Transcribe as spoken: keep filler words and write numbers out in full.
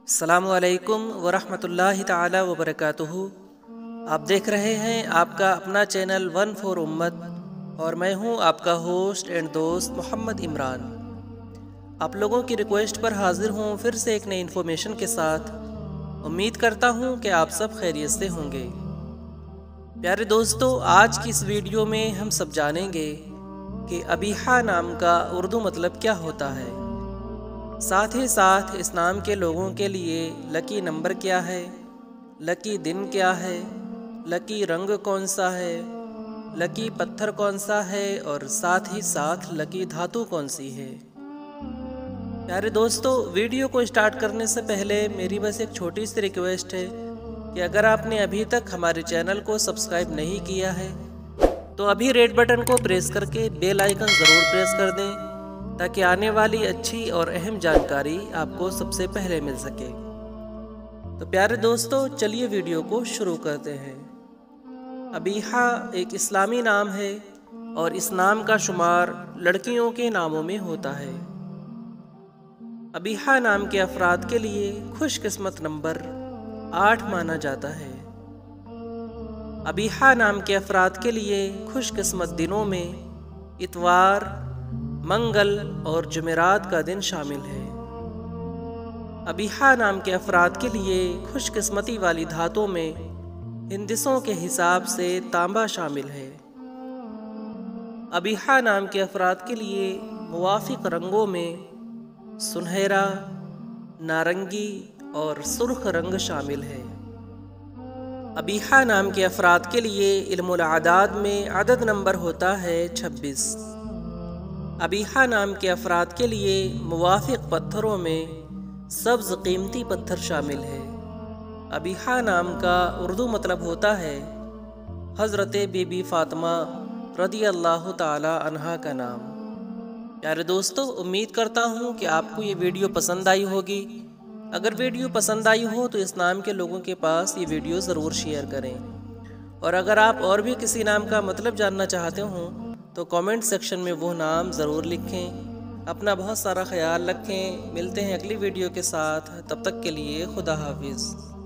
अस्सलामुअलैकुम वरहमतुल्लाहि ताला वबरकातुहू। आप देख रहे हैं आपका अपना चैनल वन फॉर उम्मत और मैं हूं आपका होस्ट एंड दोस्त मोहम्मद इमरान। आप लोगों की रिक्वेस्ट पर हाजिर हूं फिर से एक नई इन्फॉर्मेशन के साथ। उम्मीद करता हूं कि आप सब खैरियत से होंगे। प्यारे दोस्तों, आज की इस वीडियो में हम सब जानेंगे कि अबीहा नाम का उर्दू मतलब क्या होता है। साथ ही साथ इस नाम के लोगों के लिए लकी नंबर क्या है, लकी दिन क्या है, लकी रंग कौन सा है, लकी पत्थर कौन सा है और साथ ही साथ लकी धातु कौन सी है। प्यारे दोस्तों, वीडियो को स्टार्ट करने से पहले मेरी बस एक छोटी सी रिक्वेस्ट है कि अगर आपने अभी तक हमारे चैनल को सब्सक्राइब नहीं किया है तो अभी रेड बटन को प्रेस करके बेल आइकन ज़रूर प्रेस कर दें ताकि आने वाली अच्छी और अहम जानकारी आपको सबसे पहले मिल सके। तो प्यारे दोस्तों, चलिए वीडियो को शुरू करते हैं। अबीहा एक इस्लामी नाम है और इस नाम का शुमार लड़कियों के नामों में होता है। अबीहा नाम के अफराद के लिए खुशकिस्मत नंबर आठ माना जाता है। अबीहा नाम के अफराद के लिए खुशकिस्मत दिनों में इतवार, मंगल और जुमेरात का दिन शामिल है। अबीहा नाम के अफराद के लिए खुशकिस्मती वाली धातुओं में हिंदिसों के हिसाब से तांबा शामिल है। अबीहा नाम के अफराद के लिए मुवाफिक रंगों में सुनहरा, नारंगी और सुर्ख रंग शामिल है। अबीहा नाम के अफराद के लिए इल्मुल आदाद में अदद नंबर होता है छब्बीस। अबीहा नाम के अफराद के लिए मुवाफिक पत्थरों में सब्ज़ कीमती पत्थर शामिल है। अबीहा नाम का उर्दू मतलब होता है हज़रत बीबी फ़ातिमा रज़ी अल्लाह ताला अन्हा का नाम। प्यारे दोस्तों, उम्मीद करता हूँ कि आपको ये वीडियो पसंद आई होगी। अगर वीडियो पसंद आई हो तो इस नाम के लोगों के पास ये वीडियो ज़रूर शेयर करें और अगर आप और भी किसी नाम का मतलब जानना चाहते हो तो कमेंट सेक्शन में वो नाम ज़रूर लिखें। अपना बहुत सारा ख्याल रखें। मिलते हैं अगली वीडियो के साथ, तब तक के लिए खुदा हाफिज़।